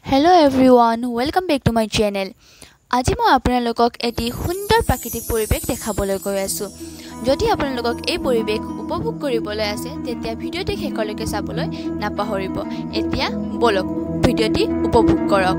Hello everyone, welcome back to my channel. আজি মই আপোনালোকক এটি সুন্দৰ প্ৰাকৃতিক পৰিবেশ দেখাবলৈ গৈ আছো। যদি আপোনালোকক এই পৰিবেশ উপভোগ কৰিবলৈ আছে তেতিয়া ভিডিওটি শেষলৈকে চাবলৈ নাপাহৰিব। এতিয়া বলক ভিডিওটি উপভোগ কৰক।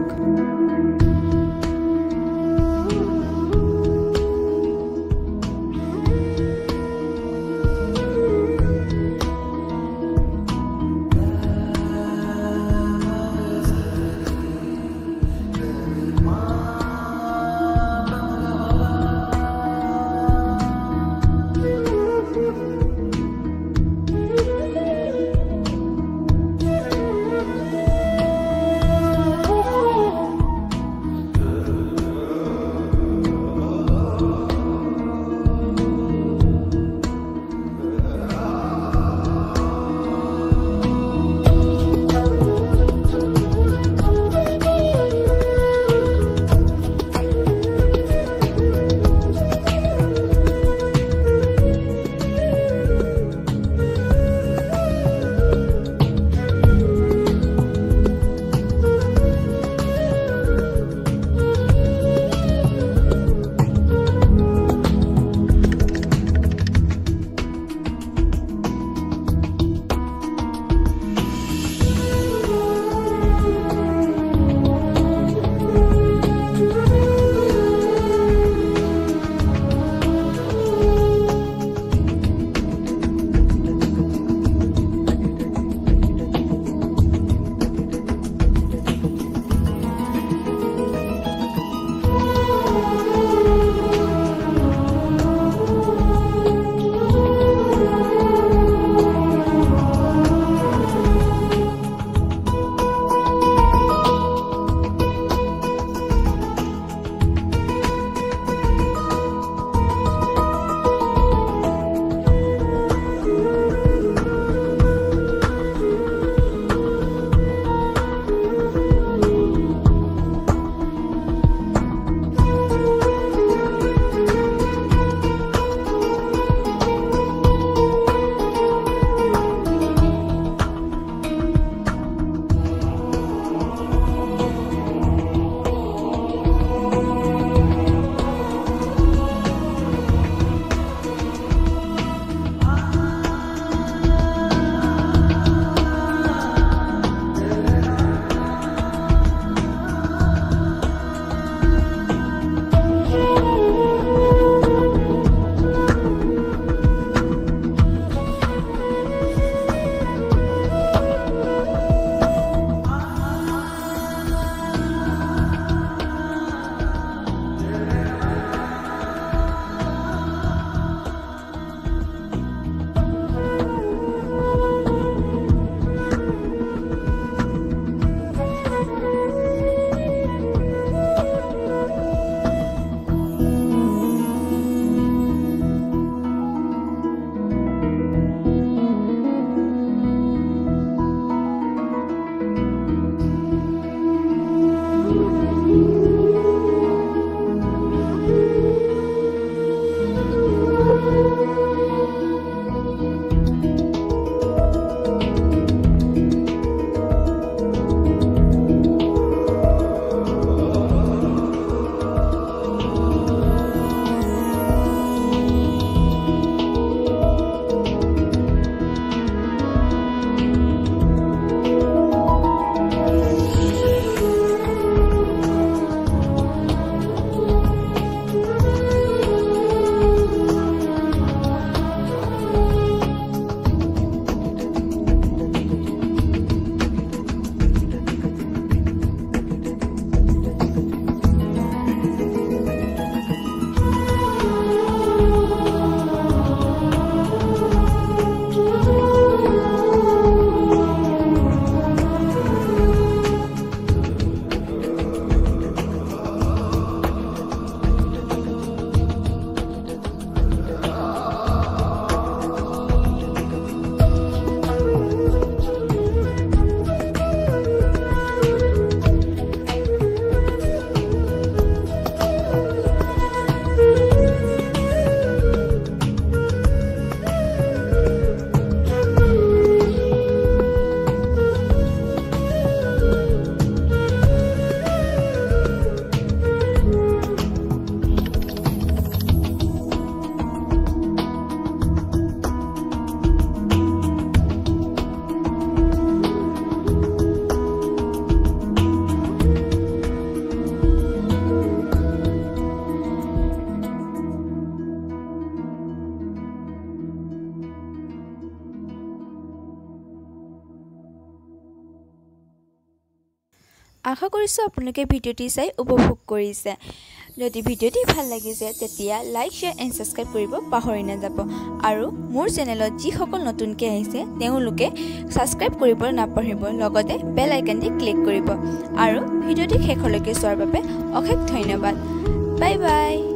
আশা কৰিছোঁ আপোনালোকে ভিডিঅ'টি চাই উপভোগ কৰিছে যদি ভিডিঅ'টি ভাল লাগিছে তেতিয়া লাইক শেয়াৰ এণ্ড সাবস্ক্ৰাইব কৰিব পাহৰি নাযাব আৰু মোৰ চেনেলত যিসকল নতুনকৈ আহিছে তেওঁলোকে সাবস্ক্ৰাইব কৰিবলৈ নাপাহৰিব লগতে বেল আইকনটি ক্লিক কৰিব আৰু ভিডিঅ'টি শেষলৈকে চোৱাৰ বাবে অশেষ ধন্যবাদ বাই বাই